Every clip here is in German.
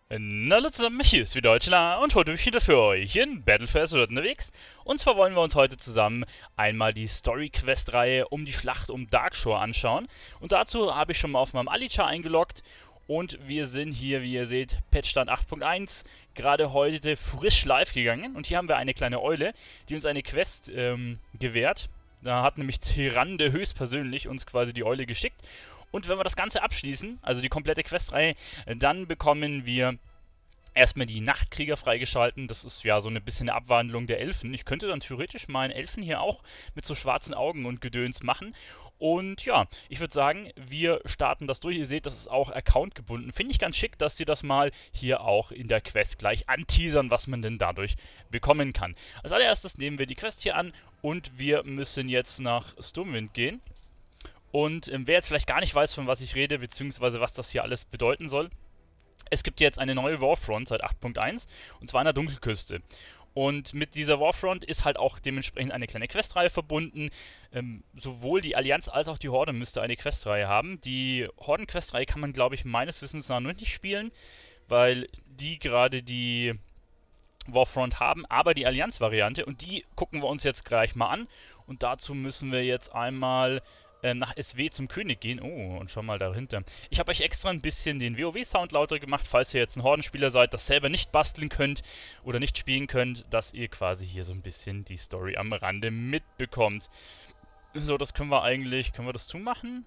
Na, hallo zusammen, hier ist wieder Deutschland und heute bin ich wieder für euch in Battlefest unterwegs. Und zwar wollen wir uns heute zusammen einmal die Story-Quest-Reihe um die Schlacht um Darkshore anschauen. Und dazu habe ich schon mal auf meinem Alichar eingeloggt. Und wir sind hier, wie ihr seht, Patchstand 8.1, gerade heute frisch live gegangen. Und hier haben wir eine kleine Eule, die uns eine Quest gewährt. Da hat nämlich Tyrande höchstpersönlich uns quasi die Eule geschickt. Und wenn wir das Ganze abschließen, also die komplette Questreihe, dann bekommen wir erstmal die Nachtkrieger freigeschalten. Das ist ja so ein bisschen eine Abwandlung der Elfen. Ich könnte dann theoretisch meinen Elfen hier auch mit so schwarzen Augen und Gedöns machen. Und ja, ich würde sagen, wir starten das durch. Ihr seht, das ist auch accountgebunden. Finde ich ganz schick, dass sie das mal hier auch in der Quest gleich anteasern, was man denn dadurch bekommen kann. Als allererstes nehmen wir die Quest hier an und wir müssen jetzt nach Stormwind gehen. Und wer jetzt vielleicht gar nicht weiß, von was ich rede, beziehungsweise was das hier alles bedeuten soll, es gibt jetzt eine neue Warfront seit 8.1, und zwar an der Dunkelküste. Und mit dieser Warfront ist halt auch dementsprechend eine kleine Questreihe verbunden. Sowohl die Allianz als auch die Horde müsste eine Questreihe haben. Die Horden-Questreihe kann man, glaube ich, meines Wissens nach noch nicht spielen, weil die gerade die Warfront haben, aber die Allianz-Variante, und die gucken wir uns jetzt gleich mal an. Und dazu müssen wir jetzt einmal nach SW zum König gehen. Oh, und schon mal dahinter. Ich habe euch extra ein bisschen den WoW-Sound lauter gemacht, falls ihr jetzt ein Hordenspieler seid, das selber nicht basteln könnt oder nicht spielen könnt, dass ihr quasi hier so ein bisschen die Story am Rande mitbekommt. So, das können wir das zumachen?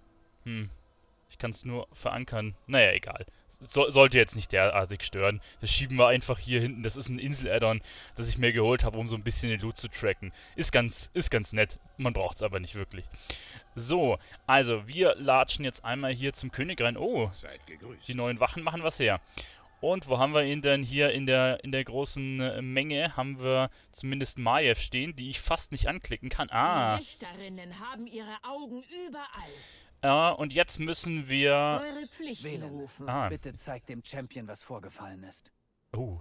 Ich kann es nur verankern. Naja, egal. Sollte jetzt nicht derartig stören. Das schieben wir einfach hier hinten. Das ist ein Insel-Add-on, das ich mir geholt habe, um so ein bisschen den Loot zu tracken. Ist ganz nett. Man braucht es aber nicht wirklich. So, also wir latschen jetzt einmal hier zum König rein. Oh, die neuen Wachen machen was her. Und wo haben wir ihn denn hier in der großen Menge? Haben wir zumindest Maiev stehen, die ich fast nicht anklicken kann. Ah. Die Richterinnen haben ihre Augen überall. Ja, und jetzt müssen wir... Eure Pflichten rufen. Ah. Bitte zeigt dem Champion, was vorgefallen ist. Oh.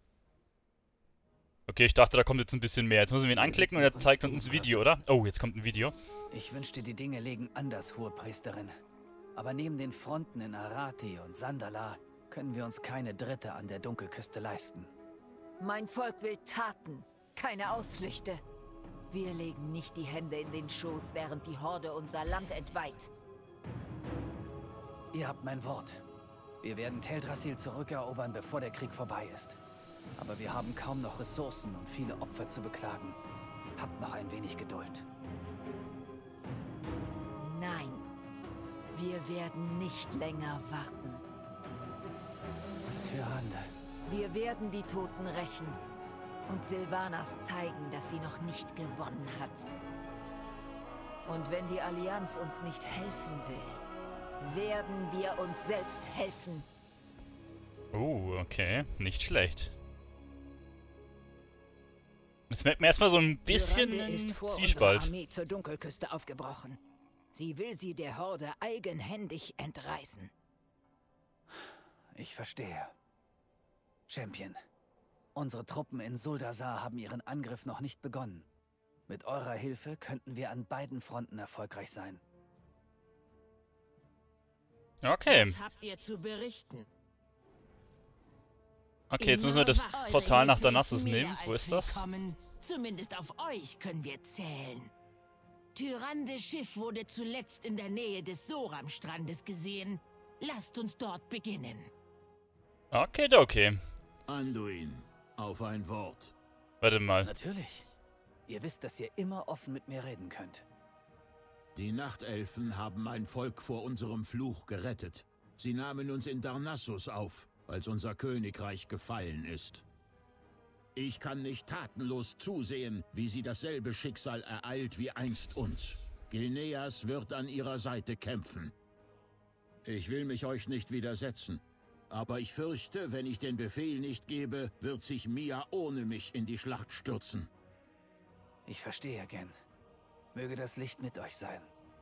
Okay, ich dachte, da kommt jetzt ein bisschen mehr. Jetzt müssen wir ihn anklicken und er zeigt uns ein Video, oder? Oh, jetzt kommt ein Video. Ich wünschte, die Dinge lägen anders, hohe Priesterin. Aber neben den Fronten in Arati und Sandala können wir uns keine Dritte an der Dunkelküste leisten. Mein Volk will Taten, keine Ausflüchte. Wir legen nicht die Hände in den Schoß, während die Horde unser Land entweiht. Ihr habt mein Wort. Wir werden Teldrassil zurückerobern, bevor der Krieg vorbei ist. Aber wir haben kaum noch Ressourcen und viele Opfer zu beklagen. Habt noch ein wenig Geduld. Nein, wir werden nicht länger warten. Tyrande. Wir werden die Toten rächen und Sylvanas zeigen, dass sie noch nicht gewonnen hat. Und wenn die Allianz uns nicht helfen will, werden wir uns selbst helfen. Oh, okay. Nicht schlecht. Jetzt merkt man erstmal so ein bisschen Tyrande ist vor Zwiespalt. unserer Armee zur Dunkelküste aufgebrochen. Sie will sie der Horde eigenhändig entreißen. Ich verstehe. Champion, unsere Truppen in Zuldasar haben ihren Angriff noch nicht begonnen. Mit eurer Hilfe könnten wir an beiden Fronten erfolgreich sein. Okay. Was habt ihr zu berichten? Okay, jetzt müssen wir das Eure Portal nach Hilfe Darnassus mehr nehmen. Wo als ist das? willkommen. Zumindest auf euch können wir zählen. Tyrandes Schiff wurde zuletzt in der Nähe des Soram-Strandes gesehen. Lasst uns dort beginnen. Okay, okay. Anduin, auf ein Wort. Warte mal. Natürlich. Ihr wisst, dass ihr immer offen mit mir reden könnt. Die Nachtelfen haben mein Volk vor unserem Fluch gerettet. Sie nahmen uns in Darnassus auf, als unser Königreich gefallen ist. Ich kann nicht tatenlos zusehen, wie sie dasselbe Schicksal ereilt wie einst uns. Gilneas wird an ihrer Seite kämpfen. Ich will mich euch nicht widersetzen, aber ich fürchte, wenn ich den Befehl nicht gebe, wird sich Mia ohne mich in die Schlacht stürzen. Ich verstehe, Gen. Möge das Licht mit euch sein.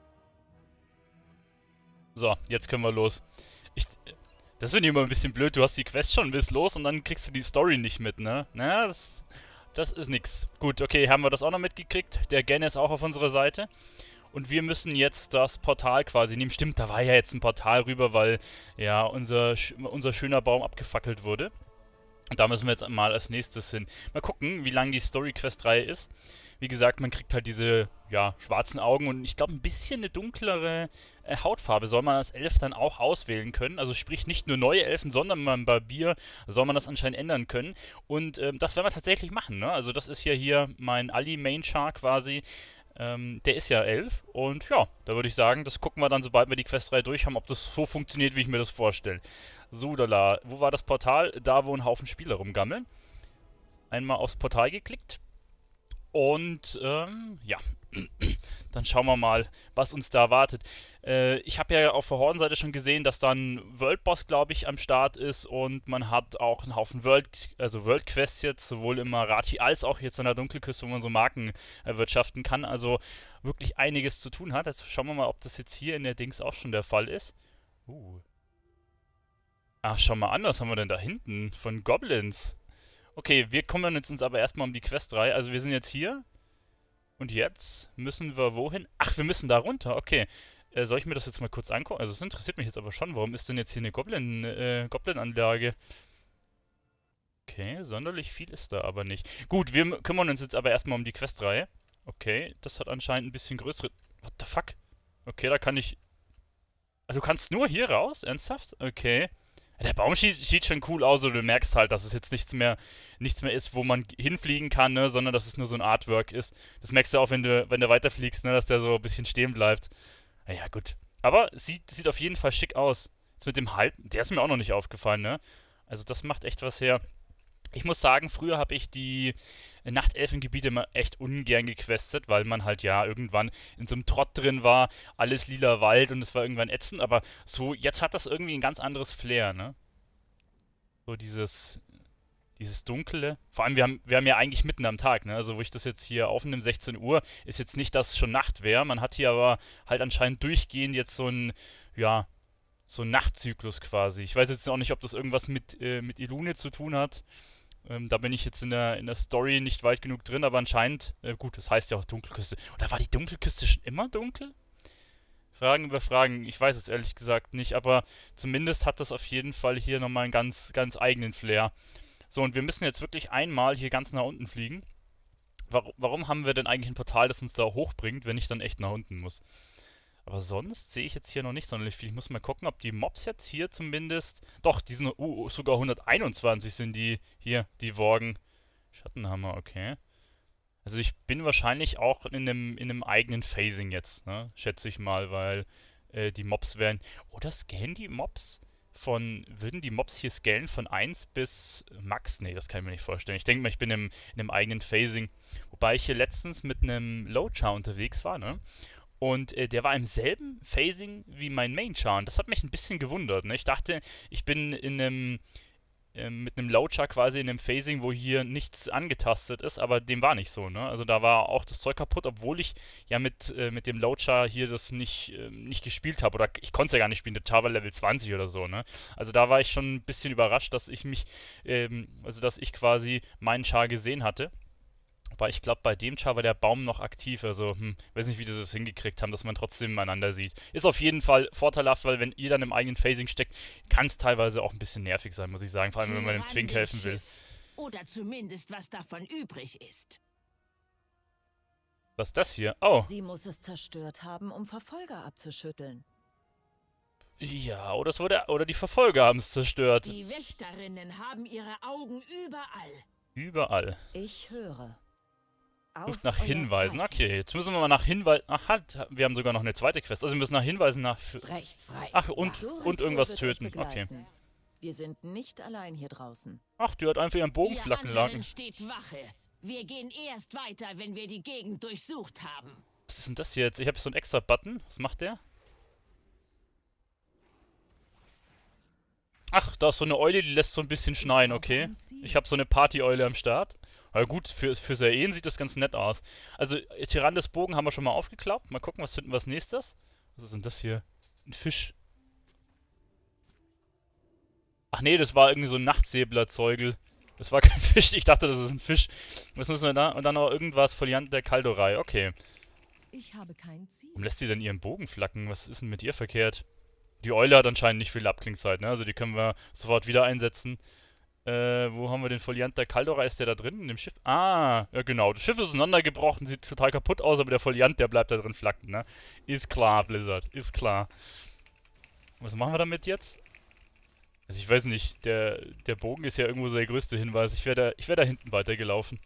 So, jetzt können wir los. Das finde ich immer ein bisschen blöd. Du hast die Quest schon, willst los und dann kriegst du die Story nicht mit, ne? Na, das ist nix. Gut, okay, haben wir das auch noch mitgekriegt. Der Gen ist auch auf unserer Seite. Und wir müssen jetzt das Portal quasi nehmen. Stimmt, da war ja jetzt ein Portal rüber, weil ja unser schöner Baum abgefackelt wurde. Und da müssen wir jetzt mal als nächstes hin. Mal gucken, wie lang die Story-Quest-Reihe ist. Wie gesagt, man kriegt halt diese, ja, schwarzen Augen und ich glaube, ein bisschen eine dunklere Hautfarbe soll man als Elf dann auch auswählen können. Also sprich, nicht nur neue Elfen, sondern beim Barbier soll man das anscheinend ändern können. Und das werden wir tatsächlich machen, ne? Also das ist ja hier mein Ali-Main-Char quasi. Der ist ja 11 und ja, da würde ich sagen, das gucken wir dann, sobald wir die Questreihe durch haben, ob das so funktioniert, wie ich mir das vorstelle. Sudala, wo war das Portal? Da, wo ein Haufen Spieler rumgammeln. Einmal aufs Portal geklickt. Und, ja, dann schauen wir mal, was uns da erwartet. Ich habe ja auf der Hordenseite schon gesehen, dass dann World Boss, glaube ich, am Start ist und man hat auch einen Haufen World Quests jetzt, sowohl im Marathi als auch jetzt an der Dunkelküste, wo man so Marken erwirtschaften kann. Also wirklich einiges zu tun hat. Jetzt schauen wir mal, ob das jetzt hier in der Dings auch schon der Fall ist. Ach, schau mal an, was haben wir denn da hinten? Von Goblins. Okay, wir kümmern jetzt uns aber erstmal um die Questreihe. Also wir sind jetzt hier. Und jetzt müssen wir wohin? Ach, wir müssen da runter. Okay. Soll ich mir das jetzt mal kurz angucken? Also es interessiert mich jetzt aber schon. Warum ist denn jetzt hier eine Goblin-Anlage? Okay, sonderlich viel ist da aber nicht. Gut, wir kümmern uns jetzt aber erstmal um die Questreihe. Okay, das hat anscheinend ein bisschen größere... What the fuck? Okay, da kann ich... Also du kannst nur hier raus? Ernsthaft? Okay. Der Baum sieht schon cool aus, und du merkst halt, dass es jetzt nichts mehr ist, wo man hinfliegen kann, ne, sondern dass es nur so ein Artwork ist. Das merkst du auch, wenn du weiterfliegst, ne, dass der so ein bisschen stehen bleibt. Naja, gut. Aber sieht auf jeden Fall schick aus. Jetzt mit dem Halten, der ist mir auch noch nicht aufgefallen, ne? Also das macht echt was her. Ich muss sagen, früher habe ich die Nachtelfengebiete immer echt ungern gequestet, weil man halt ja irgendwann in so einem Trott drin war, alles lila Wald und es war irgendwann ätzend, aber so, jetzt hat das irgendwie ein ganz anderes Flair, ne? So dieses Dunkle. Vor allem, wir haben ja eigentlich mitten am Tag, ne? Also wo ich das jetzt hier aufnehme, 16 Uhr, ist jetzt nicht, dass schon Nacht wäre. Man hat hier aber halt anscheinend durchgehend jetzt so ein Nachtzyklus quasi. Ich weiß jetzt auch nicht, ob das irgendwas mit Elune zu tun hat. Da bin ich jetzt in der Story nicht weit genug drin, aber anscheinend, gut, das heißt ja auch Dunkelküste. Oder war die Dunkelküste schon immer dunkel? Fragen über Fragen, ich weiß es ehrlich gesagt nicht, aber zumindest hat das auf jeden Fall hier nochmal einen ganz, ganz eigenen Flair. So, und wir müssen jetzt wirklich einmal hier ganz nach unten fliegen. Warum haben wir denn eigentlich ein Portal, das uns da hochbringt, wenn ich dann echt nach unten muss? Aber sonst sehe ich jetzt hier noch nicht sonderlich viel. Ich muss mal gucken, ob die Mobs jetzt hier zumindest... Doch, die sind sogar 121 sind die hier, die Worgen. Schattenhammer, okay. Also ich bin wahrscheinlich auch in einem eigenen Phasing jetzt, ne? Schätze ich mal, weil die Mobs werden... Oder scalen die Mobs würden die Mobs hier scalen von 1 bis Max? Nee, das kann ich mir nicht vorstellen. Ich denke mal, ich bin in einem eigenen Phasing. Wobei ich hier letztens mit einem Low-Char unterwegs war, ne? Und der war im selben Phasing wie mein Main-Char. Das hat mich ein bisschen gewundert, ne? Ich dachte, ich bin mit einem Low-Char quasi in einem Phasing, wo hier nichts angetastet ist, aber dem war nicht so, ne? Also da war auch das Zeug kaputt, obwohl ich ja mit dem Low-Char hier das nicht gespielt habe. Oder ich konnte es ja gar nicht spielen, der Char war Level 20 oder so, ne? Also da war ich schon ein bisschen überrascht, dass ich dass ich quasi meinen Char gesehen hatte. Aber ich glaube, bei dem Char war der Baum noch aktiv. Also, weiß nicht, wie die das hingekriegt haben, dass man trotzdem einander sieht. Ist auf jeden Fall vorteilhaft, weil wenn ihr dann im eigenen Phasing steckt, kann es teilweise auch ein bisschen nervig sein, muss ich sagen. Vor allem, wenn man dem Twink helfen will. Oder zumindest, was davon übrig ist. Was ist das hier? Oh. Sie muss es zerstört haben, um Verfolger abzuschütteln. Ja, oder die Verfolger haben es zerstört. Die Wächterinnen haben ihre Augen überall. Überall. Ich höre. Sucht nach Hinweisen. Okay, jetzt müssen wir mal nach Hinweisen... Ach, halt, wir haben sogar noch eine zweite Quest. Also wir müssen nach Hinweisen Recht frei. Ach, und irgendwas töten. Okay. Wir sind nicht allein hier draußen. Ach, die hat einfach ihren Bogen flacken lassen. Steht Wache. Wir gehen erst weiter, wenn wir die Gegend durchsucht haben. Was ist denn das hier jetzt? Ich habe so einen extra Button. Was macht der? Ach, da ist so eine Eule, die lässt so ein bisschen schneien, okay. Ich habe so eine Party-Eule am Start. Aber gut, für Saeen sieht das ganz nett aus. Also, Tyrandes Bogen haben wir schon mal aufgeklappt. Mal gucken, was finden wir als nächstes. Was ist denn das hier? Ein Fisch. Ach nee, das war irgendwie so ein Nachtsäblerzeugel. Das war kein Fisch. Ich dachte, das ist ein Fisch. Was müssen wir da? Und dann noch irgendwas Foliant der Kaldorei. Okay. Ich habe kein Ziel. Warum lässt sie denn ihren Bogen flacken? Was ist denn mit ihr verkehrt? Die Eule hat anscheinend nicht viel Abklingzeit, ne? Also die können wir sofort wieder einsetzen. Wo haben wir den Foliant der Kaldora? Ist der da drin? In dem Schiff? Ah, ja genau. Das Schiff ist auseinandergebrochen, sieht total kaputt aus, aber der Foliant, der bleibt da drin flacken, ne? Ist klar, Blizzard. Ist klar. Was machen wir damit jetzt? Also ich weiß nicht, der Bogen ist ja irgendwo so der größte Hinweis. Ich wär da hinten weitergelaufen.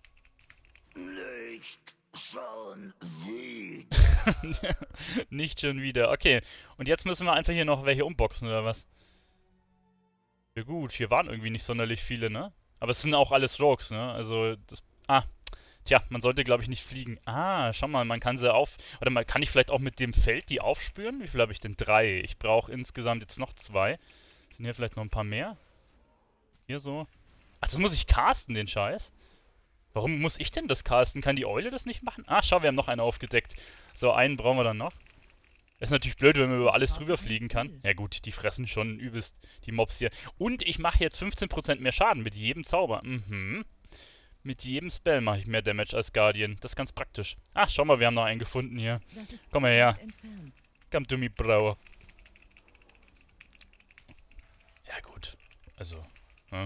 Nicht schon wieder. Nicht schon wieder. Okay. Und jetzt müssen wir einfach hier noch welche umboxen, oder was? Ja gut, hier waren irgendwie nicht sonderlich viele, ne? Aber es sind auch alles Rogues, ne? Also, das... Ah. Tja, man sollte, glaube ich, nicht fliegen. Ah, schau mal, man kann sie Oder kann ich vielleicht auch mit dem Feld die aufspüren? Wie viel habe ich denn? 3. Ich brauche insgesamt jetzt noch 2. Sind hier vielleicht noch ein paar mehr? Hier so. Ach, das muss ich casten, den Scheiß. Warum muss ich denn das casten? Kann die Eule das nicht machen? Ah, schau, wir haben noch einen aufgedeckt. So, einen brauchen wir dann noch. Das ist natürlich blöd, wenn man über alles drüber fliegen kann. Ja gut, die fressen schon übelst, die Mobs hier. Und ich mache jetzt 15% mehr Schaden mit jedem Zauber. Mhm. Mit jedem Spell mache ich mehr Damage als Guardian. Das ist ganz praktisch. Ach, schau mal, wir haben noch einen gefunden hier. Komm mal her. Komm du, mi Brauer. Ja gut, also... Ja.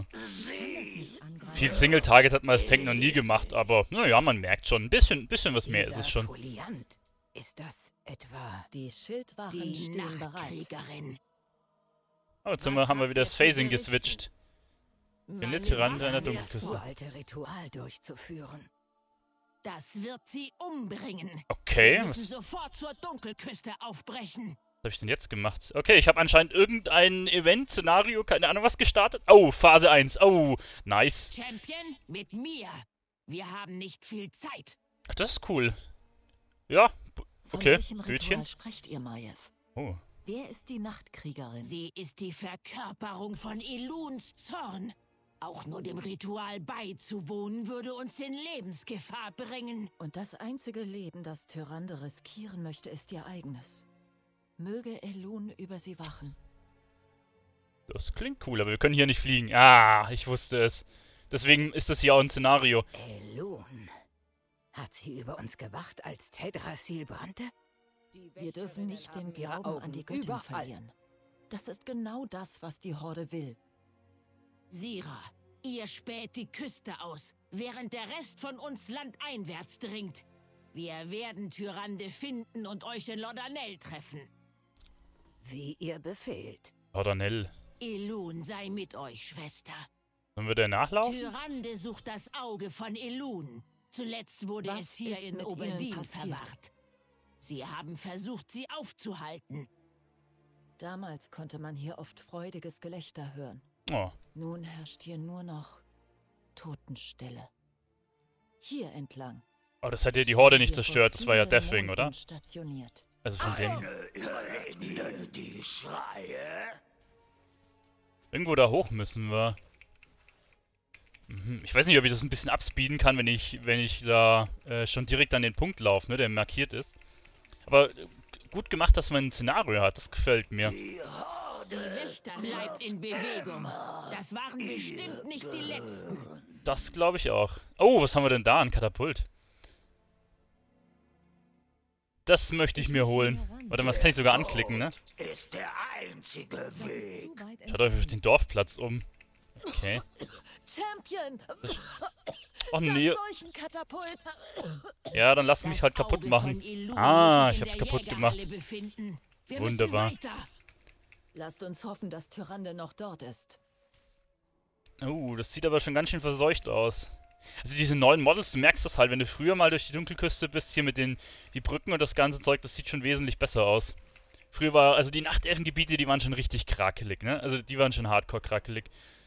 Viel Single-Target hat man als Tank noch nie gemacht, aber naja, man merkt schon, ein bisschen was mehr ist es schon. Foliant, ist das etwa Die Schildwachen die stehen bereit. Nachtkriegerin? Aber jetzt haben wir wieder das Phasing geswitcht. Finde Meine Tyrande an der Wache wird Dunkelküste. vor, alte Ritual durchzuführen. Das wird sie umbringen. Okay, Wir was müssen sofort zur Dunkelküste aufbrechen. habe ich denn jetzt gemacht? Okay, ich habe anscheinend irgendein Event, Szenario, keine Ahnung was gestartet. Oh, Phase 1. Oh, nice. Champion, mit mir. Wir haben nicht viel Zeit. Ach, das ist cool. Ja, Von okay, welchem Gütchen. Ritual sprecht ihr, Maiev? Oh. Wer ist die Nachtkriegerin? Sie ist die Verkörperung von Eluns Zorn. Auch nur dem Ritual beizuwohnen, würde uns in Lebensgefahr bringen. Und das einzige Leben, das Tyrande riskieren möchte, ist ihr eigenes. Möge Elun über sie wachen. Das klingt cool, aber wir können hier nicht fliegen. Ah, ich wusste es. Deswegen ist das hier auch ein Szenario. Elun. Hat sie über uns gewacht, als Tedrassil brannte? Wir dürfen nicht den ihre Glauben an Augen die Göttin überall. verlieren. Das ist genau das, was die Horde will. Sira, ihr späht die Küste aus, während der Rest von uns landeinwärts dringt. Wir werden Tyrande finden und euch in Lordanell treffen. Wie ihr befehlt. Ordanell. Elun sei mit euch, Schwester. Sollen wir da nachlaufen? Tyrande sucht das Auge von Elun. Zuletzt wurde Was es hier ist in mit ihnen Oberdin passiert? verwahrt. Sie haben versucht, sie aufzuhalten. Damals konnte man hier oft freudiges Gelächter hören. Oh. Nun herrscht hier nur noch Totenstille. Hier entlang. Aber das hat ja die Horde nicht Hier vor zerstört. Das war ja vielen Deathwing, Monden oder? Stationiert. Also von dem. Überlebten die Schreie? Irgendwo da hoch müssen wir. Ich weiß nicht, ob ich das ein bisschen abspeeden kann, wenn ich da schon direkt an den Punkt laufe, ne, der markiert ist. Aber gut gemacht, dass man ein Szenario hat. Das gefällt mir. Die Wächter bleibt in Bewegung. Das waren bestimmt nicht die letzten. Das glaube ich auch. Oh, was haben wir denn da? Ein Katapult. Das möchte ich mir holen. Warte mal, das kann ich sogar anklicken, ne? Ist der einzige Das ist zu weit Schaut euch auf den Dorfplatz um. Okay. Champion! Oh nee. Solchen Katapult! Ja, dann lass mich halt kaputt machen. Ah, ich hab's kaputt gemacht. Wunderbar. Lasst uns hoffen, dass Tyrande noch dort ist. Oh, das sieht aber schon ganz schön verseucht aus. Also diese neuen Models, du merkst das halt, wenn du früher mal durch die Dunkelküste bist, hier mit die Brücken und das ganze Zeug, das sieht schon wesentlich besser aus. Früher war, also die Nachtelfengebiete, die waren schon richtig krakelig, ne? Also die waren schon hardcore krakelig.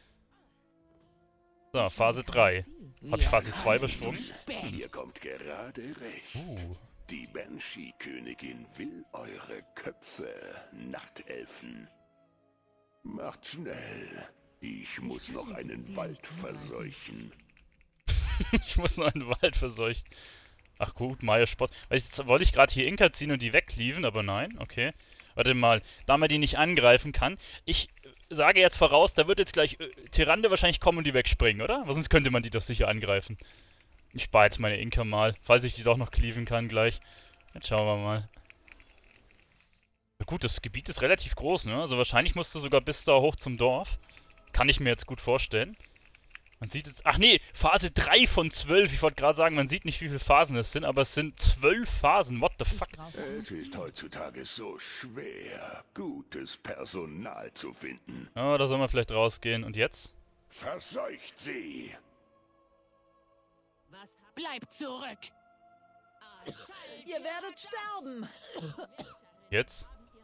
So, Phase 3. Hab ich Phase 2 übersprungen? Ihr kommt gerade recht. Die Banshee-Königin will eure Köpfe, Nachtelfen. Macht schnell. Ich muss noch einen Wald verseuchen. Ich muss noch einen Wald verseuchen. Ach gut, Maya Sport. Jetzt wollte ich gerade hier Inka ziehen und die wegcleaven, aber nein, okay. Warte mal, da man die nicht angreifen kann. Ich sage jetzt voraus, da wird jetzt gleich Tyrande wahrscheinlich kommen und die wegspringen, oder? Weil sonst könnte man die doch sicher angreifen. Ich spare jetzt meine Inka mal, falls ich die doch noch cleaven kann gleich. Jetzt schauen wir mal. Ja gut, das Gebiet ist relativ groß, ne? Also wahrscheinlich musst du sogar bis da hoch zum Dorf. Kann ich mir jetzt gut vorstellen. Man sieht jetzt... Ach nee, Phase 3 von 12. Ich wollte gerade sagen, man sieht nicht, wie viele Phasen es sind, aber es sind 12 Phasen. What the fuck? Es ist heutzutage so schwer, gutes Personal zu finden. Oh, da soll man vielleicht rausgehen. Und jetzt? Verseucht sie! Was? Bleibt zurück! Ihr werdet sterben! Jetzt?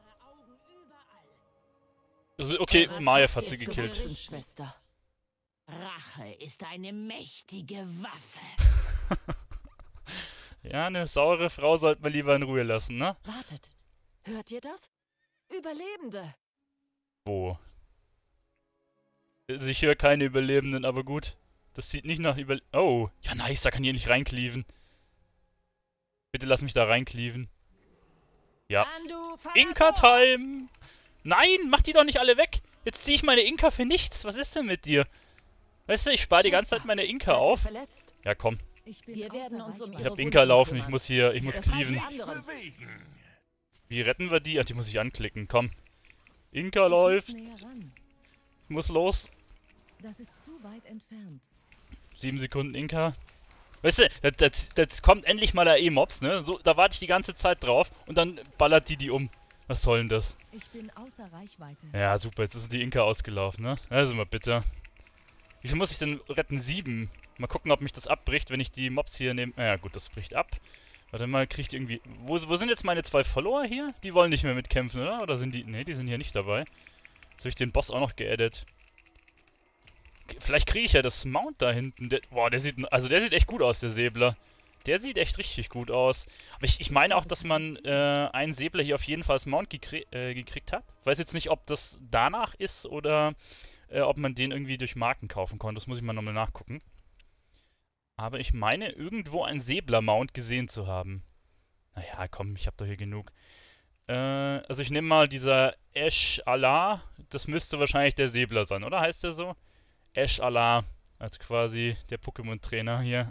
Also, okay, Maiev hat sie gekillt. Schwester. Rache ist eine mächtige Waffe. Ja, eine saure Frau sollte man lieber in Ruhe lassen, ne? Wartet. Hört ihr das? Überlebende. Wo? Also ich höre keine Überlebenden, aber gut. Das sieht nicht nach Oh, ja nice, da kann ich nicht reinkleaven. Bitte lass mich da reinkleaven. Ja. Inka-Time! Nein, mach die doch nicht alle weg! Jetzt ziehe ich meine Inka für nichts. Was ist denn mit dir? Weißt du, ich spare die ganze Zeit meine Inka auf. Ja, komm. Wir werden uns um Ich hab Inka laufen, ich muss cleaven. Wie retten wir die? Ach, die muss ich anklicken, komm. Inka läuft. Ich muss los. Das ist zu weit entfernt. 7 Sekunden Inka. Weißt du, das kommt endlich mal der E-Mobs, ne? So, da warte ich die ganze Zeit drauf und dann ballert die um. Was soll denn das? Ich bin außer Reichweite. Ja, super, jetzt ist die Inka ausgelaufen, ne? Also mal bitte. Wie viel muss ich denn retten? 7. Mal gucken, ob mich das abbricht, wenn ich die Mobs hier nehme. Ja gut, das bricht ab. Warte mal, kriegt irgendwie... Wo sind jetzt meine 2 Follower hier? Die wollen nicht mehr mitkämpfen, oder? Oder sind die... Ne, die sind hier nicht dabei. Jetzt habe ich den Boss auch noch geaddet. Vielleicht kriege ich ja das Mount da hinten. Boah, der sieht echt gut aus, der Säbler. Der sieht echt richtig gut aus. Aber ich meine auch, dass man einen Säbler hier auf jeden Fall als Mount gekriegt hat. Weiß jetzt nicht, ob das danach ist oder ob man den irgendwie durch Marken kaufen konnte. Das muss ich mal nochmal nachgucken. Aber ich meine, irgendwo ein Säbler-Mount gesehen zu haben. Naja, komm, ich habe doch hier genug. Also ich nehme mal dieser Esh-Allah. Das müsste wahrscheinlich der Säbler sein, oder? Heißt der so? Esh-Allah. Also quasi der Pokémon-Trainer hier.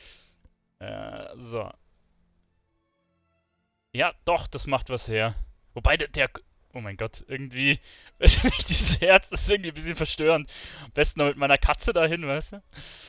So. Ja, doch, das macht was her. Wobei der oh mein Gott, irgendwie... Weiß ich nicht, dieses Herz, das ist irgendwie ein bisschen verstörend. Am besten noch mit meiner Katze dahin, weißt du?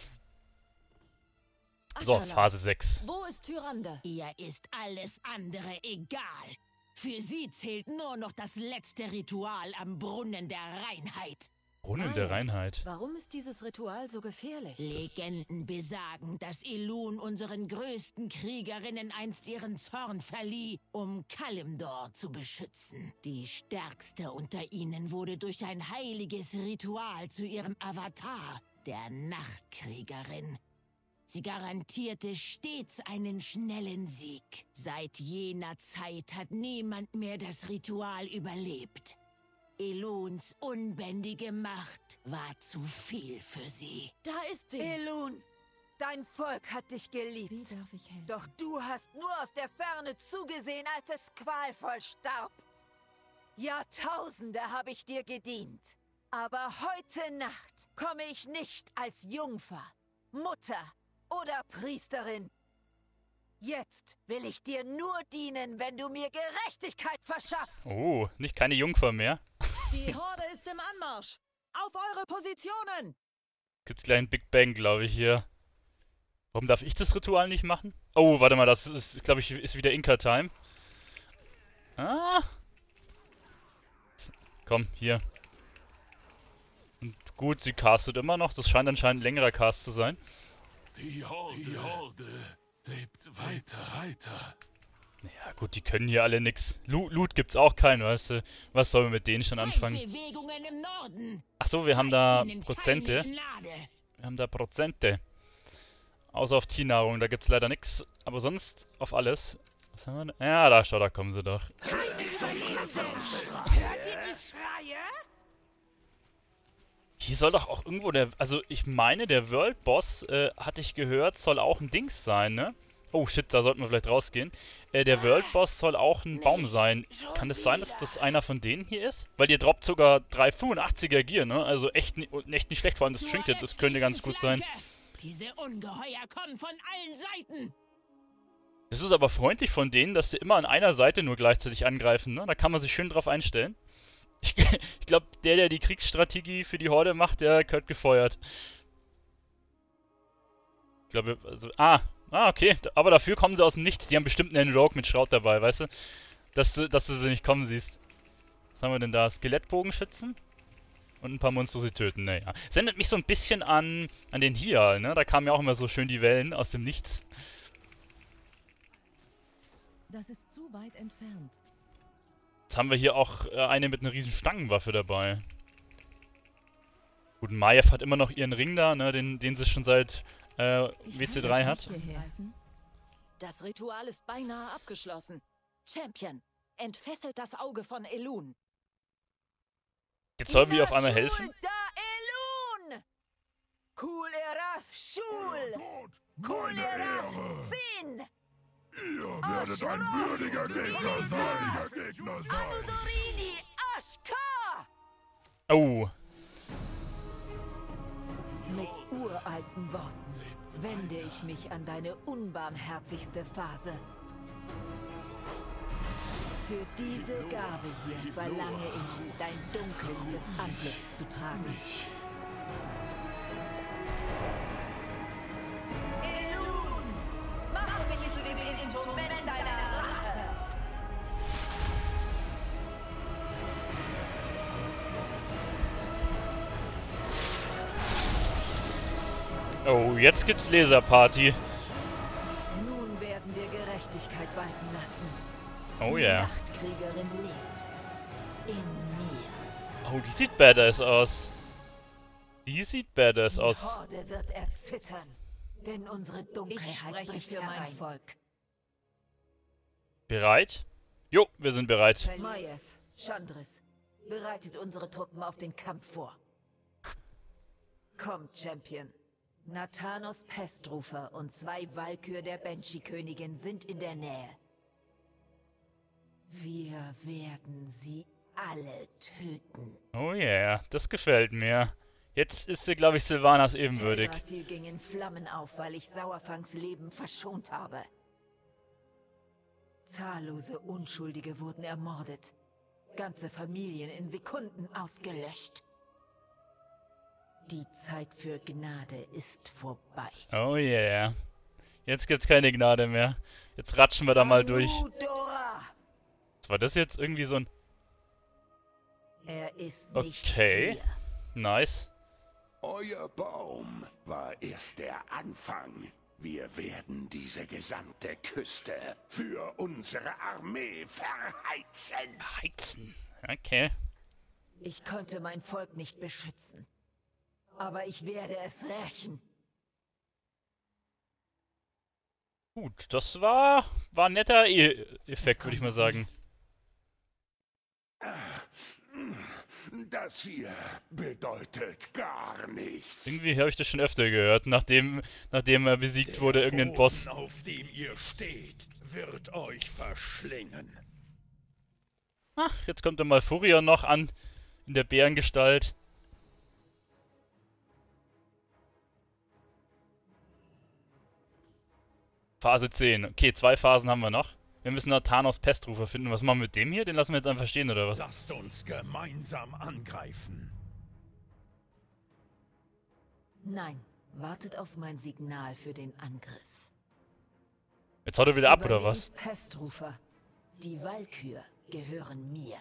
So, Phase 6. Wo ist Tyrande? Ihr ist alles andere egal. Für sie zählt nur noch das letzte Ritual am Brunnen der Reinheit. Brunnen der Reinheit. Warum ist dieses Ritual so gefährlich? Legenden besagen, dass Elun unseren größten Kriegerinnen einst ihren Zorn verlieh, um Kalimdor zu beschützen. Die stärkste unter ihnen wurde durch ein heiliges Ritual zu ihrem Avatar, der Nachtkriegerin. Sie garantierte stets einen schnellen Sieg. Seit jener Zeit hat niemand mehr das Ritual überlebt. Eluns unbändige Macht war zu viel für sie. Da ist sie! Elun, dein Volk hat dich geliebt. Wie darf ich helfen? Doch du hast nur aus der Ferne zugesehen, als es qualvoll starb. Jahrtausende habe ich dir gedient. Aber heute Nacht komme ich nicht als Jungfer, Mutter oder Priesterin. Jetzt will ich dir nur dienen, wenn du mir Gerechtigkeit verschaffst. Oh, nicht keine Jungfer mehr. Die Horde ist im Anmarsch. Auf eure Positionen! Gibt's gleich einen Big Bang, glaube ich, hier. Warum darf ich das Ritual nicht machen? Oh, warte mal, das ist, glaube ich, ist wieder Inka-Time. Ah. Komm, hier. Und gut, sie castet immer noch. Das scheint anscheinend ein längerer Cast zu sein. Die Horde lebt weiter. Ja gut, die können hier alle nix. Loot gibt's auch keinen, weißt du. Was sollen wir mit denen schon anfangen? Achso, wir haben da Prozente. Wir haben da Prozente. Außer auf Tiernahrung, da gibt's leider nix. Aber sonst auf alles. Was haben wir da? Ja, da, schau, da kommen sie doch. Hier soll doch auch irgendwo der... Also, ich meine, der World Boss, hatte ich gehört, soll auch ein Dings sein, ne? Oh, shit, da sollten wir vielleicht rausgehen. Der World Boss soll auch ein Baum sein. Kann es sein, dass das einer von denen hier ist? Weil ihr droppt sogar 385er Gear, ne? Also echt nicht schlecht, vor allem das Trinket, das könnte ganz gut sein. Diese Ungeheuer kommen von allen Seiten. Das ist aber freundlich von denen, dass sie immer an einer Seite nur gleichzeitig angreifen, ne? Da kann man sich schön drauf einstellen. Ich glaube, der die Kriegsstrategie für die Horde macht, der gehört gefeuert. Ich glaube, also... okay. Aber dafür kommen sie aus dem Nichts. Die haben bestimmt einen Rogue mit Shroud dabei, weißt du? Dass du sie nicht kommen siehst. Was haben wir denn da? Skelettbogenschützen? Und ein paar Monster, sie töten. Naja. Das erinnert mich so ein bisschen an den Hial, ne? Da kamen ja auch immer so schön die Wellen aus dem Nichts. Das ist zu weit entfernt. Jetzt haben wir hier auch eine mit einer riesen Stangenwaffe dabei. Gut, Maiev hat immer noch ihren Ring da, ne? Den sie schon seit WC3 hat. Das Ritual ist beinahe abgeschlossen. Champion, entfesselt das Auge von Elun. Jetzt soll wir auf einmal helfen. Elun! Kul Erath Shul! Kul Erath Sin! Ihr werdet ein würdiger Gegner sein! Anudorini Ashka! Oh. Mit uralten Worten wende ich mich an deine unbarmherzigste Phase. Für diese Gabe hier verlange ich, dein dunkelstes Antlitz zu tragen. Elun! Mache mich zu dem Instrument deiner Rache! Oh, jetzt gibt's Laserparty. Nun werden wir Gerechtigkeit walten lassen. Oh Die ja. Nachtkriegerin lebt in mir. Oh, die sieht badass aus. Die sieht badass aus. Die Horde wird erzittern, denn unsere Dunkelheit bricht für mein Volk. Bereit? Jo, wir sind bereit. Maiev, Chandris, bereitet unsere Truppen auf den Kampf vor. Kommt, Champion. Nathanos Pestrufer und 2 Walkür der Banshee-Königin sind in der Nähe. Wir werden sie alle töten. Oh yeah, das gefällt mir. Jetzt ist sie, glaube ich, Sylvanas ebenwürdig. Teldrassil ging in Flammen auf, weil ich Sauerfangs Leben verschont habe. Zahllose Unschuldige wurden ermordet. Ganze Familien in Sekunden ausgelöscht. Die Zeit für Gnade ist vorbei. Oh yeah. Jetzt gibt's keine Gnade mehr. Jetzt ratschen wir da mal durch. Dora! Was war das jetzt? Irgendwie so ein... Er ist nicht Okay. hier. Nice. Euer Baum war erst der Anfang. Wir werden diese gesamte Küste für unsere Armee verheizen. Heizen. Okay. Ich konnte mein Volk nicht beschützen. Aber ich werde es rächen. Gut, das war ein netter Effekt, würde ich mal sagen. Das hier bedeutet gar nichts. Irgendwie habe ich das schon öfter gehört, nachdem er besiegt wurde, irgendein Boss. Auf dem ihr steht, wird euch verschlingen. Ach, jetzt kommt dann mal Furion noch an, in der Bärengestalt. Phase 10. Okay, 2 Phasen haben wir noch. Wir müssen noch Thanos Pestrufer finden. Was machen wir mit dem hier? Den lassen wir jetzt einfach stehen, oder was? Lasst uns gemeinsam angreifen. Nein, wartet auf mein Signal für den Angriff. Jetzt haut er wieder ab, oder was? Pestrufer, die Walkür gehören mir.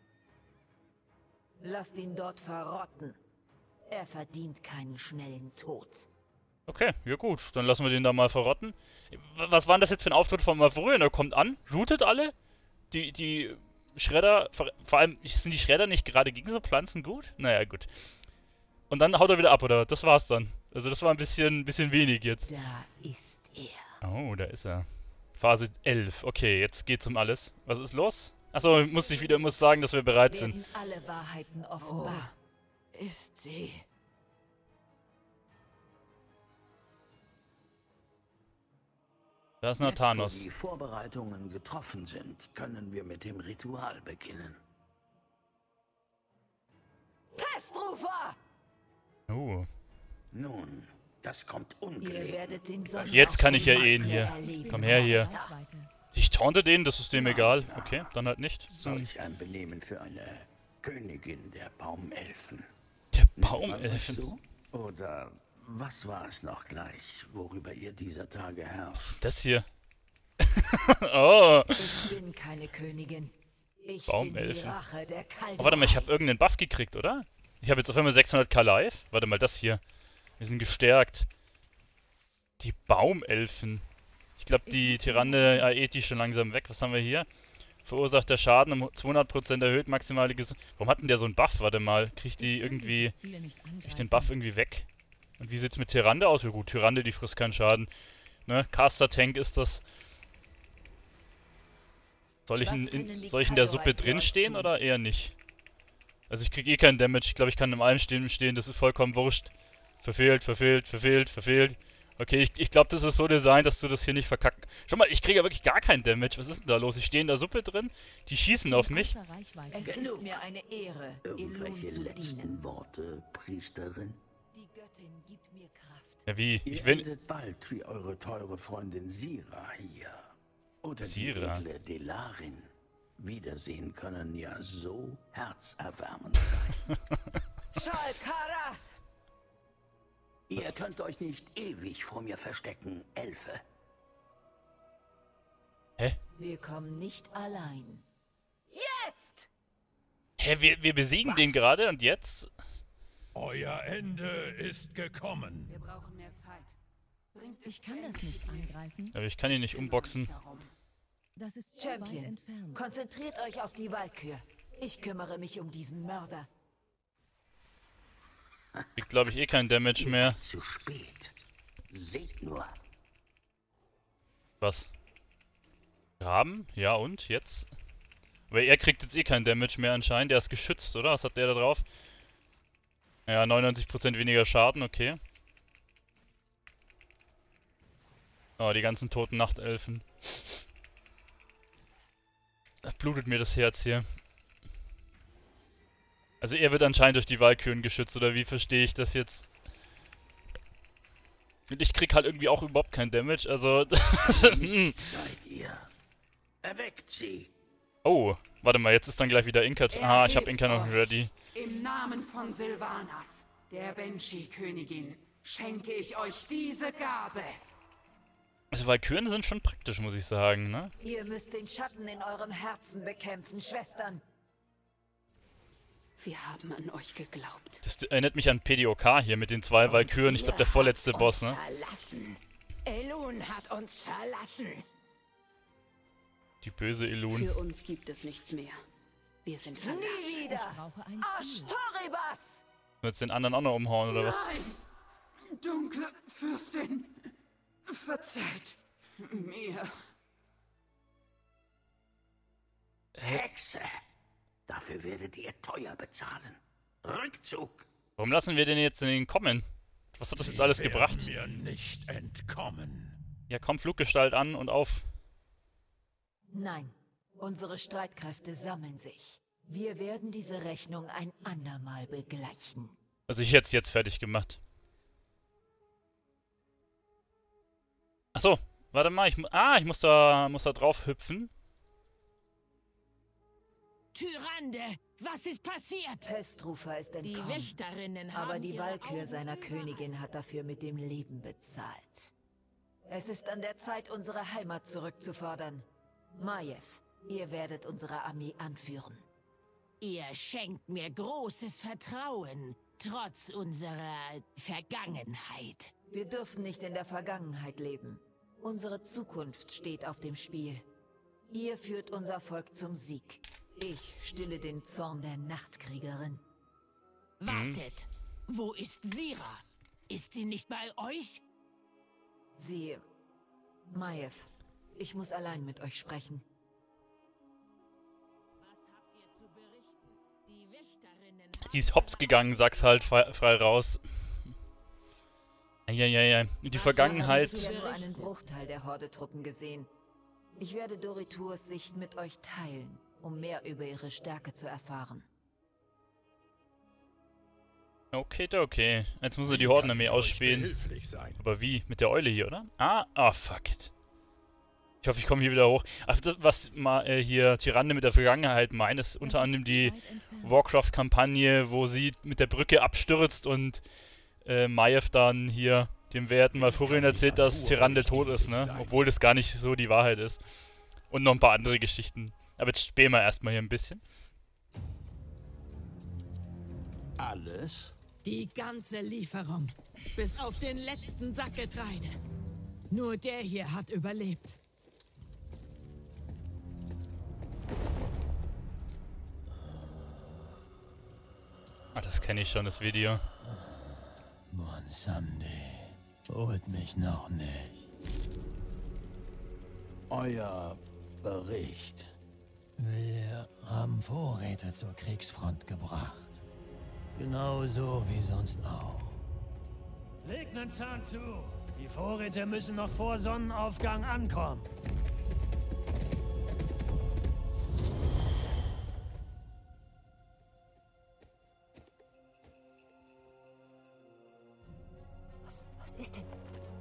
Lasst ihn dort verrotten. Er verdient keinen schnellen Tod. Okay, ja gut. Dann lassen wir den da mal verrotten. Was war denn das jetzt für ein Auftritt von Malfurion? Er kommt an, lootet alle. Die Schredder, vor allem, sind die Schredder nicht gerade gegen so Pflanzen gut? Naja, gut. Und dann haut er wieder ab, oder? Das war's dann. Also das war ein bisschen wenig jetzt. Da ist er. Oh, da ist er. Phase 11. Okay, jetzt geht's um alles. Was ist los? Achso, ich muss sagen, dass wir bereit sind. Werden alle Wahrheiten offenbar. Ist sie. Da ist noch Thanos. Wo die Vorbereitungen getroffen sind, können wir mit dem Ritual beginnen. Pestrufer! Oh. Nun, Das kommt Ihr ungelegen. werdet den Sonnenaufgang Jetzt kann ich ja ihn hier. erleben. Komm her hier. Reichweite. Ich taunte den, das ist dem egal. Okay, dann halt nicht. Solch ein Benehmen für eine Königin der Baumelfen. Der Nimmt man euch Baumelfen. so? Oder was war es noch gleich, worüber ihr dieser Tage herrscht? Was ist das hier? Oh. Ich bin keine Königin. Ich bin die Baumelfen. Rache der Kalten. Oh, warte mal, ich habe irgendeinen Buff gekriegt, oder? Ich habe jetzt auf einmal 600k live. Warte mal, das hier. Wir sind gestärkt. Die Baumelfen. Ich glaube, die Tyrande Aeti ist schon langsam weg. Was haben wir hier? Verursacht der Schaden um 200% erhöht, maximale Gesundheit. Warum hat denn der so einen Buff? Warte mal, kriegt die irgendwie... Ziele nicht Krieg ich angreifen. den Buff irgendwie weg? Und wie sieht's mit Tyrande aus? Ja gut, Tyrande, die frisst keinen Schaden. Ne? Caster-Tank ist das. Soll ich soll ich in der Suppe drinstehen oder eher nicht? Also ich krieg eh keinen Damage. Ich glaube, ich kann in allem stehen. Das ist vollkommen wurscht. Verfehlt. Okay, ich glaube, das ist so designt, dass du das hier nicht verkacken. Schau mal, ich kriege ja wirklich gar keinen Damage. Was ist denn da los? Ich stehe in der Suppe drin. Die schießen auf mich. Außer Reichweite. Es ist mir eine Ehre, Irgendwelche Elun zu letzten dienen. Worte, Priesterin? Die Göttin gibt mir Kraft. Ja, wie? Ihr Ich will... endet bald wie eure teure Freundin Sira hier. Oder Sira. die edle Delarin. Wiedersehen können ja so herzerwärmend sein. Shalkarath! Ihr könnt euch nicht ewig vor mir verstecken, Elfe. Hä? Wir kommen nicht allein. Jetzt! Hä, wir besiegen den gerade und jetzt? Euer Ende ist gekommen. Wir brauchen mehr Zeit. Bringt Ich kann das nicht angreifen. Aber ich kann ihn nicht unboxen. Das ist zu weit Champion, entfernt. konzentriert euch auf die Walkür. Ich kümmere mich um diesen Mörder. Kriegt, glaube ich, eh keinen Damage mehr. Seid zu spät. Seht nur. Was? Graben? Ja, und? Jetzt? Aber er kriegt jetzt eh keinen Damage mehr anscheinend. Der ist geschützt, oder? Was hat der da drauf? Ja, 99% weniger Schaden, okay. Oh, die ganzen toten Nachtelfen. Da blutet mir das Herz hier. Also er wird anscheinend durch die Walküren geschützt, oder wie verstehe ich das jetzt? Und ich krieg halt irgendwie auch überhaupt kein Damage, also... Seid ihr. Erweckt sie. Oh, warte mal, jetzt ist dann gleich wieder Inka... Ah, ich habe Inka noch ready. Im Namen von Sylvanas, der Banshee-Königin, schenke ich euch diese Gabe. Also Walküren sind schon praktisch, muss ich sagen, ne? Ihr müsst den Schatten in eurem Herzen bekämpfen, Schwestern. Wir haben an euch geglaubt. Das erinnert mich an PDOK hier mit den zwei Walküren. Ich glaube, der vorletzte Boss, ne? Verlassen. Elun hat uns verlassen. Die böse Elun. Für uns gibt es nichts mehr. Wir sind verlassen. Nie Ich wieder! brauche ein Ziel. Ashtoribas! Jetzt den anderen auch noch umhauen, oder was? Nein! Dunkle Fürstin, verzeiht mir. Hexe. Dafür werdet ihr teuer bezahlen. Rückzug. Warum lassen wir den jetzt in den kommen? Was hat das jetzt alles gebracht? Mir nicht entkommen. Ja, komm, Fluggestalt an und auf. Nein, unsere Streitkräfte sammeln sich. Wir werden diese Rechnung ein andermal begleichen. Also ich hätte es jetzt fertig gemacht. Achso, warte mal, ich muss da drauf hüpfen. Tyrande, was ist passiert? Festrufer ist Die entkommen. Wächterinnen haben Aber die ihre Walkür Augen seiner überall. Königin hat dafür mit dem Leben bezahlt. Es ist an der Zeit, unsere Heimat zurückzufordern. Majev, ihr werdet unsere Armee anführen. Ihr schenkt mir großes Vertrauen, trotz unserer Vergangenheit. Wir dürfen nicht in der Vergangenheit leben. Unsere Zukunft steht auf dem Spiel. Ihr führt unser Volk zum Sieg. Ich stille den Zorn der Nachtkriegerin. Wartet, wo ist Sira? Ist sie nicht bei euch? Sie... Majev, ich muss allein mit euch sprechen. Was habt ihr zu berichten? Die Wächterinnen Die ist hops gegangen, sag's halt frei raus. Ja. Die Vergangenheit. Ich habe bisher nur einen Bruchteil der Horde-Truppen gesehen. Ich werde Doritos Sicht mit euch teilen, um mehr über ihre Stärke zu erfahren. Okay. Jetzt muss er die Hordenarmee ausspähen. Aber wie? Mit der Eule hier, oder? Fuck it. Ich hoffe, ich komme hier wieder hoch. Ach, was mal hier Tyrande mit der Vergangenheit meint, ist unter anderem die Warcraft-Kampagne, wo sie mit der Brücke abstürzt und Maiev dann hier dem werten Malfurion erzählt, dass Tyrande tot ist, ne? Obwohl das gar nicht so die Wahrheit ist. Und noch ein paar andere Geschichten. Aber jetzt spähen wir erstmal hier ein bisschen. Alles? Die ganze Lieferung. Bis auf den letzten Sack Getreide. Nur der hier hat überlebt. Das kenne ich schon, das Video. Bonsande, holt mich noch nicht. Euer Bericht. Wir haben Vorräte zur Kriegsfront gebracht. Genauso wie sonst auch. Legt nen Zahn zu. Die Vorräte müssen noch vor Sonnenaufgang ankommen. Was ist denn?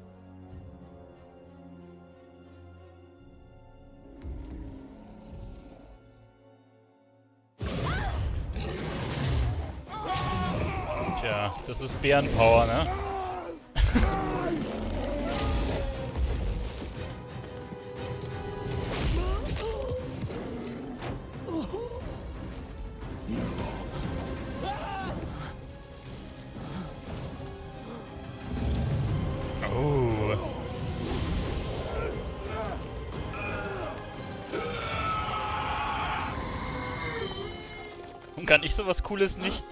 Tja, das ist Bärenpower, ne? Oh. Und kann ich sowas Cooles nicht?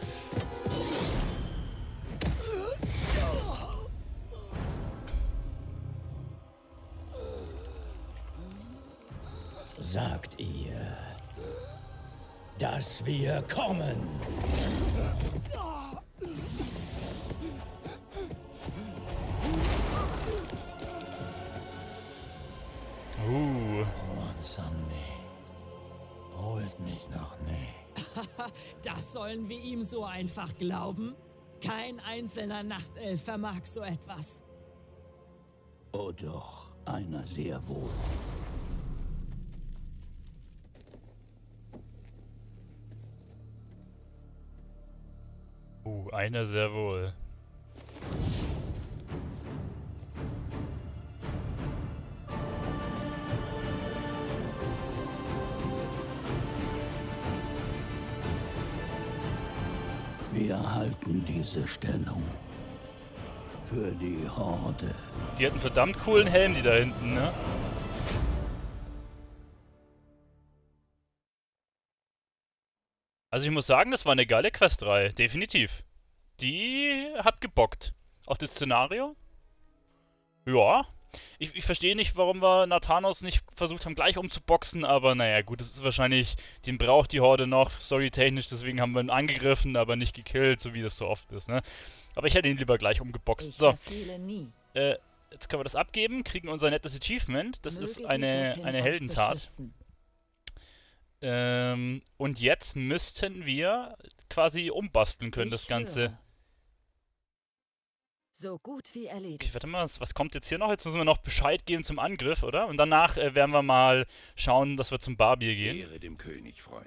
Sagt ihr, dass wir kommen? Bonsande, holt mich noch nicht. Das sollen wir ihm so einfach glauben? Kein einzelner Nachtelf vermag so etwas. Oh doch, einer sehr wohl. Einer sehr wohl. Wir halten diese Stellung. Für die Horde. Die hat einen verdammt coolen Helm, die da hinten, ne? Also ich muss sagen, das war eine geile Questreihe, definitiv. Die hat gebockt. Auch das Szenario? Ja. Ich verstehe nicht, warum wir Nathanos nicht versucht haben, gleich umzuboxen, aber naja, gut, das ist wahrscheinlich, den braucht die Horde noch, storytechnisch, deswegen haben wir ihn angegriffen, aber nicht gekillt, so wie das so oft ist, ne? Aber ich hätte ihn lieber gleich umgeboxt. So. Jetzt können wir das abgeben, kriegen unser nettes Achievement. Das ist eine Heldentat. Und jetzt müssten wir quasi umbasteln können, das Ganze. So gut wie erledigt. Okay, warte mal, was kommt jetzt hier noch? Jetzt müssen wir noch Bescheid geben zum Angriff, oder? Und danach werden wir mal schauen, dass wir zum Barbier gehen. Ehre dem König, Freund.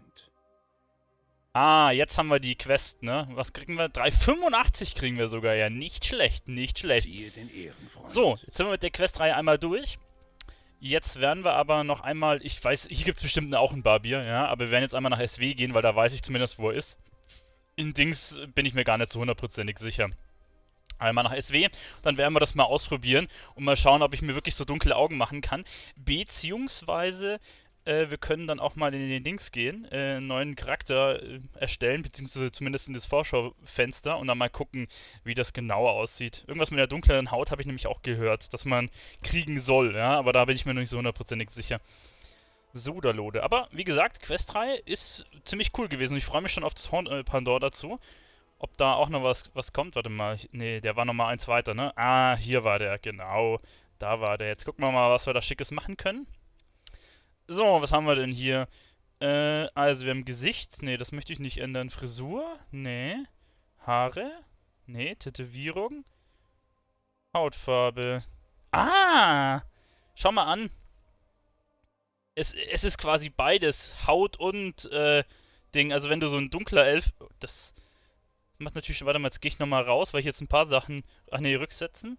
Jetzt haben wir die Quest, ne? Was kriegen wir? 3,85 kriegen wir sogar, ja. Nicht schlecht, nicht schlecht. Siehe den Ehrenfreund. So, jetzt sind wir mit der Questreihe einmal durch. Jetzt werden wir aber noch einmal, ich weiß, hier gibt es bestimmt auch ein Barbier, ja, aber wir werden jetzt einmal nach SW gehen, weil da weiß ich zumindest, wo er ist. In Dings bin ich mir gar nicht so hundertprozentig sicher. Einmal nach SW, dann werden wir das mal ausprobieren und mal schauen, ob ich mir wirklich so dunkle Augen machen kann. Beziehungsweise, wir können dann auch mal in den Dings gehen, einen neuen Charakter erstellen, beziehungsweise zumindest in das Vorschaufenster und dann mal gucken, wie das genauer aussieht. Irgendwas mit der dunkleren Haut habe ich nämlich auch gehört, dass man kriegen soll, ja, aber da bin ich mir noch nicht so hundertprozentig sicher. Sodalode. Aber wie gesagt, Questreihe ist ziemlich cool gewesen. Ich freue mich schon auf das Pandora dazu. Ob da auch noch was kommt, warte mal. Nee, der war noch mal eins weiter, ne? Hier war der, genau. Da war der. Jetzt gucken wir mal, was wir da Schickes machen können. So, was haben wir denn hier? Also wir haben Gesicht. Nee, das möchte ich nicht ändern. Frisur? Nee. Haare? Nee, Tätowierung. Hautfarbe. Ah! Schau mal an. Es ist quasi beides. Haut und, Ding. Also wenn du so ein dunkler Elf... Das macht natürlich schon... Warte mal, jetzt gehe ich nochmal raus, weil ich jetzt ein paar Sachen... Ach nee, rücksetzen.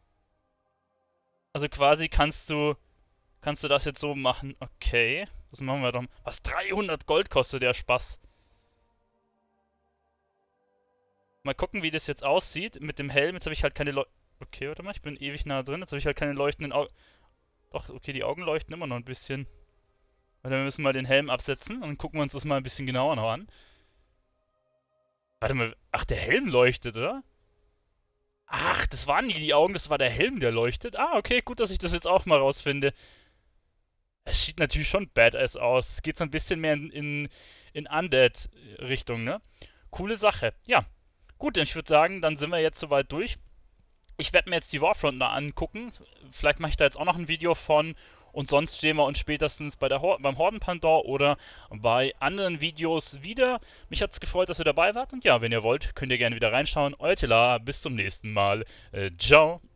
Also quasi kannst du das jetzt so machen. Okay. Das machen wir doch. Was? 300 Gold kostet der Spaß. Mal gucken, wie das jetzt aussieht. Mit dem Helm. Jetzt habe ich halt keine Okay, warte mal. Ich bin ewig nah drin. Jetzt habe ich halt keine leuchtenden Augen. Doch, okay, die Augen leuchten immer noch ein bisschen. Warte, wir müssen mal den Helm absetzen. Und dann gucken wir uns das mal ein bisschen genauer noch an. Warte mal. Ach, der Helm leuchtet, oder? Ach, das waren nie die Augen. Das war der Helm, der leuchtet. Ah, okay. Gut, dass ich das jetzt auch mal rausfinde. Es sieht natürlich schon badass aus. Es geht so ein bisschen mehr in Undead-Richtung, ne? Coole Sache. Ja. Gut, ich würde sagen, dann sind wir jetzt soweit durch. Ich werde mir jetzt die Warfront mal angucken. Vielleicht mache ich da jetzt auch noch ein Video von. Und sonst sehen wir uns spätestens bei beim Horden-Pendant oder bei anderen Videos wieder. Mich hat es gefreut, dass ihr dabei wart. Und ja, wenn ihr wollt, könnt ihr gerne wieder reinschauen. Euer Tela, bis zum nächsten Mal. Ciao.